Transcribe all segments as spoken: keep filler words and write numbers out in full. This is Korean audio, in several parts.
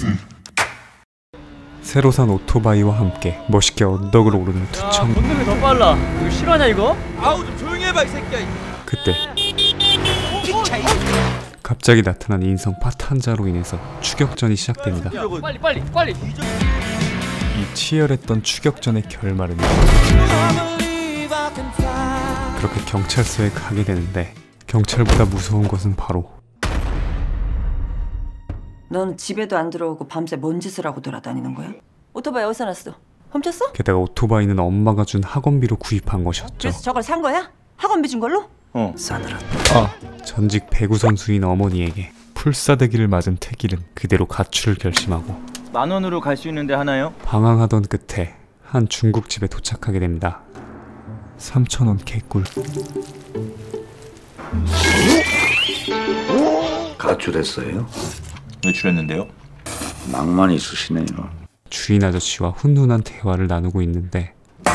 새로 산 오토바이와 함께 멋있게 언덕을 오르는 두 청. 건너면 더 빨라. 이거 실화냐 이거? 아우 좀 조용히 해봐 이 새끼야. 그때 갑자기 나타난 인성 파탄자로 인해서 추격전이 시작됩니다. 야, 빨리 빨리 빨리. 이 치열했던 추격전의 결말은 그렇게 경찰서에 가게 되는데, 경찰보다 무서운 것은 바로 넌 집에도 안 들어오고 밤새 뭔 짓을 하고 돌아다니는 거야? 오토바이 어디서 났어? 훔쳤어? 게다가 오토바이는 엄마가 준 학원비로 구입한 것이었죠. 그래서 저걸 산 거야? 학원비 준 걸로? 어. 싸늘하다. 아, 전직 배구 선수인 어머니에게 풀싸대기를 맞은 태길은 그대로 가출을 결심하고 만 원으로 갈 수 있는데 하나요? 방황하던 끝에 한 중국집에 도착하게 됩니다. 삼천 원 개꿀. 가출했어요? 외출했는데요? 낭만 있으시네요. 주인 아저씨와 훈훈한 대화를 나누고 있는데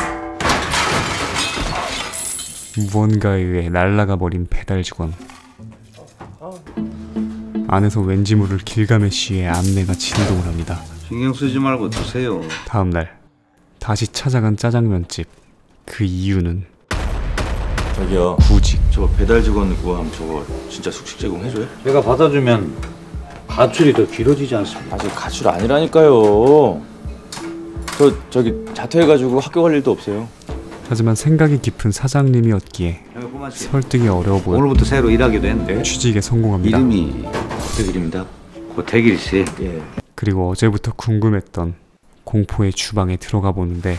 무언가에 의해 날아가 버린 배달 직원. 안에서 왠지 모를 길가메시의 안내가 진동을 합니다. 신경 쓰지 말고 드세요. 다음날 다시 찾아간 짜장면집. 그 이유는 저기요, 구직. 저 배달 직원 구함 저거 진짜 숙식 제공해줘요? 제가 받아주면 가출이 더 길어지지 않습니까? 아직 가출 아니라니까요. 저 저기 자퇴해가지고 학교 갈 일도 없어요. 하지만 생각이 깊은 사장님이었기에 설득이 어려워 보여 오늘부터 새로 일하게 됐는데 취직에 성공합니다. 이름이 고태길입니다. 고태길 씨. 예. 그리고 어제부터 궁금했던 공포의 주방에 들어가 보는데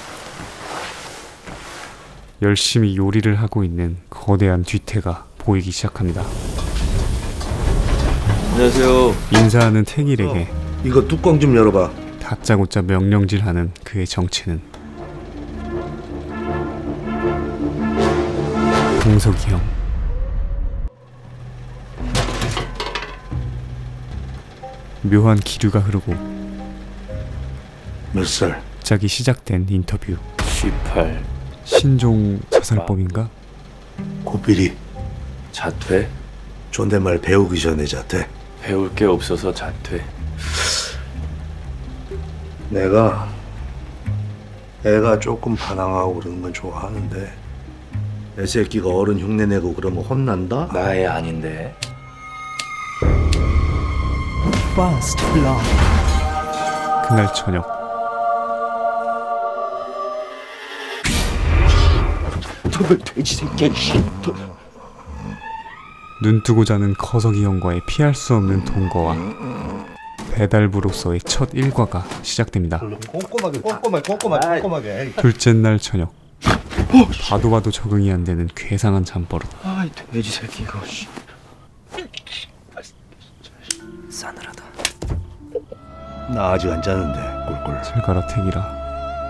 열심히 요리를 하고 있는 거대한 뒤태가 보이기 시작합니다. 안녕하세요. 인사하는 태길에게 이거 뚜껑 좀 열어봐. 다짜고짜 명령질하는 그의 정체는 동석이 형. 묘한 기류가 흐르고 몇 살? 갑자기 시작된 인터뷰. 십팔. 신종 자살법인가? 고삐리. 자퇴? 존댓말 배우기 전에 자퇴. 배울 게 없어서 자퇴. 내가 애가 조금 반항하고 그러는 건 좋아하는데 애 새끼가 어른 흉내내고 그러면 혼난다? 나 애 아닌데. 그날 저녁 너왜 돼지 새끼야. 눈뜨고 자는 커석이 형과의 피할 수 없는 동거와 배달부로서의 첫 일과가 시작됩니다. 꼼꼼하게 꼼꼼하게 꼼꼼하게 꼼꼼하게. 둘째 날 저녁. 봐도 봐도 적응이 안 되는 괴상한 잠버릇. 아이 돼지 새끼 이거. 싸늘하다. 나 아직 안 자는데 꿀꿀. 잘 가라 태길아.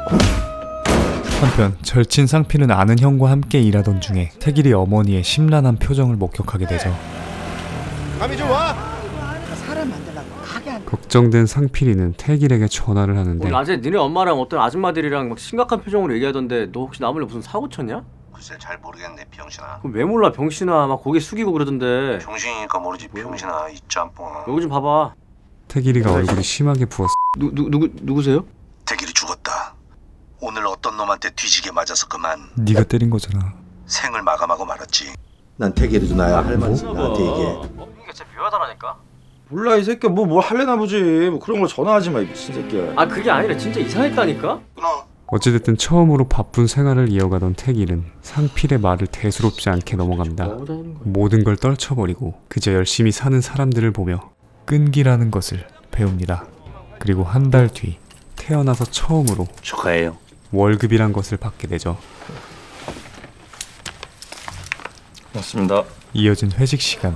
한편 절친 상필은 아는 형과 함께 일하던 중에 태길이 어머니의 심란한 표정을 목격하게 되죠. 감이 좀 와. 사람 만들라고 가게 안. 걱정된 상필이는 태길에게 전화를 하는데 오늘 낮에 니네 엄마랑 어떤 아줌마들이랑 막 심각한 표정으로 얘기하던데 너 혹시 나 몰래 무슨 사고 쳤냐? 글쎄 잘 모르겠네 병신아. 그럼 왜 몰라 병신아. 막 고개 숙이고 그러던데. 병신이니까 모르지 병신아 이 짬뽕. 여기 좀 봐봐. 태길이가 얼굴이 심하게 부었어. 누, 누, 누구, 누구세요? 태길이 죽었다. 오늘 어떤 놈한테 뒤지게 맞아서 그만 네가 때린 거잖아. 생을 마감하고 말았지. 난 태길이 누나야 할 말 있으면 나한테 얘기해. 이게 진짜 묘하다라니까. 몰라 이 새끼야 뭐 뭘 할래나 보지. 뭐 그런 걸 전화하지 마 이 미친 새끼야. 아 그게 아니라 진짜 이상했다니까? 끊어. 어찌됐든 처음으로 바쁜 생활을 이어가던 태길은 상필의 말을 대수롭지 않게 넘어갑니다. 모든 걸 떨쳐버리고 그저 열심히 사는 사람들을 보며 끈기라는 것을 배웁니다. 그리고 한 달 뒤 태어나서 처음으로 축하해요. 월급이란 것을 받게 되죠. 맞습니다. 이어진 회식 시간.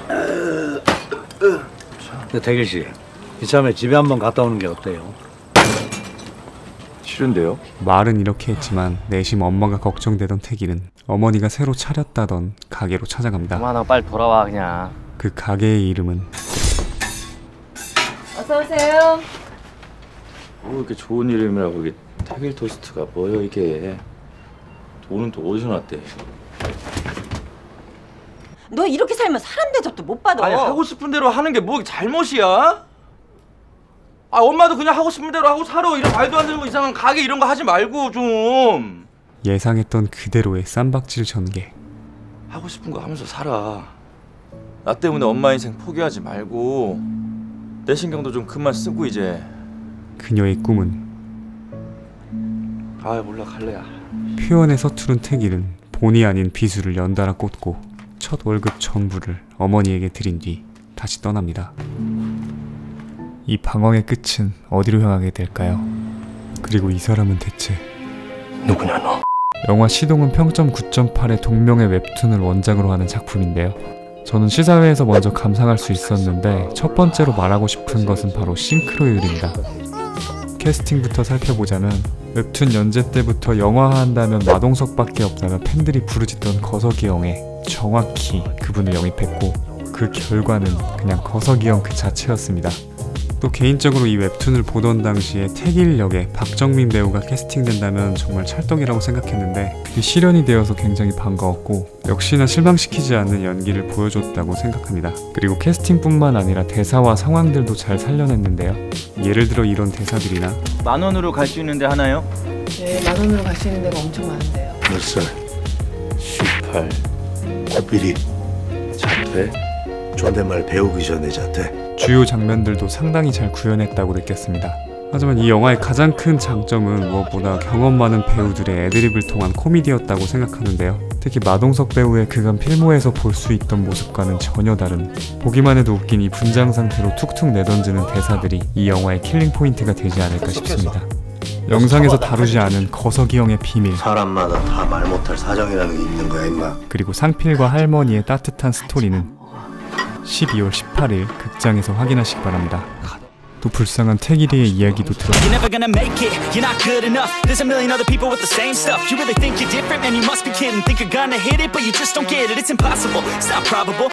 태길 씨, 이참에 집에 한번 갔다 오는 게 어때요? 싫은데요? 말은 이렇게 했지만 내심 엄마가 걱정되던 태길은 어머니가 새로 차렸다던 가게로 찾아갑니다. 엄마 빨리 돌아와 그냥. 그 가게의 이름은 어서 오세요. 뭐 이렇게 좋은 이름이라고 이게 태길 토스트가 뭐요 이게. 돈은 또 어디서 났대? 너 이렇게 살면 사람 대접도 못 받아. 아니 하고 싶은 대로 하는 게 뭐 잘못이야? 아 엄마도 그냥 하고 싶은 대로 하고 살아. 이런 말도 안 되는 거 이상한 가게 이런 거 하지 말고 좀. 예상했던 그대로의 쌈박질 전개. 하고 싶은 거 하면서 살아. 나 때문에 엄마 인생 포기하지 말고 내 신경도 좀 그만 쓰고 이제. 그녀의 꿈은 아 몰라 갈래야. 표현에 서투른 태길은 본의 아닌 비수를 연달아 꽂고 첫 월급 전부를 어머니에게 드린 뒤 다시 떠납니다. 이 방황의 끝은 어디로 향하게 될까요? 그리고 이 사람은 대체 누구냐 너? 영화 시동은 평점 구 점 팔의 동명의 웹툰을 원작으로 하는 작품인데요. 저는 시사회에서 먼저 감상할 수 있었는데 첫 번째로 말하고 싶은 것은 바로 싱크로율입니다. 캐스팅부터 살펴보자면 웹툰 연재 때부터 영화화한다면 마동석밖에 없다며 팬들이 부르짖던 거석이 형에 정확히 그분을 영입했고 그 결과는 그냥 거석이 형 그 자체였습니다. 또 개인적으로 이 웹툰을 보던 당시에 태길 역에 박정민 배우가 캐스팅된다면 정말 찰떡이라고 생각했는데 그게 실현이 되어서 굉장히 반가웠고 역시나 실망시키지 않는 연기를 보여줬다고 생각합니다. 그리고 캐스팅뿐만 아니라 대사와 상황들도 잘 살려냈는데요. 예를 들어 이런 대사들이나 만 원으로 갈 수 있는데 하나요? 네, 만 원으로 갈 수 있는 데가 엄청 많은데요. 몇 살? 십팔. 코끼리. 자퇴? 존댓말 배우기 전에 자퇴. 주요 장면들도 상당히 잘 구현했다고 느꼈습니다. 하지만 이 영화의 가장 큰 장점은 무엇보다 경험 많은 배우들의 애드립을 통한 코미디였다고 생각하는데요. 특히 마동석 배우의 그간 필모에서 볼 수 있던 모습과는 전혀 다른, 보기만 해도 웃긴 이 분장 상태로 툭툭 내던지는 대사들이 이 영화의 킬링 포인트가 되지 않을까 싶습니다. 영상에서 다루지 않은 거석이 형의 비밀, 사람마다 다 말 못할 사정이라는 게 있는 거야 임마. 그리고 상필과 할머니의 따뜻한 스토리는 십이월 십팔일 극장에서 확인하시기 바랍니다. 또 불쌍한 태길이의 이야기도 들어요. You're never gonna make it, you're not good enough. There's a million other people with the same stuff. You really think you're different? Man, you must be kidding. Think you're gonna hit it, but you just don't get it. It's impossible, it's not probable.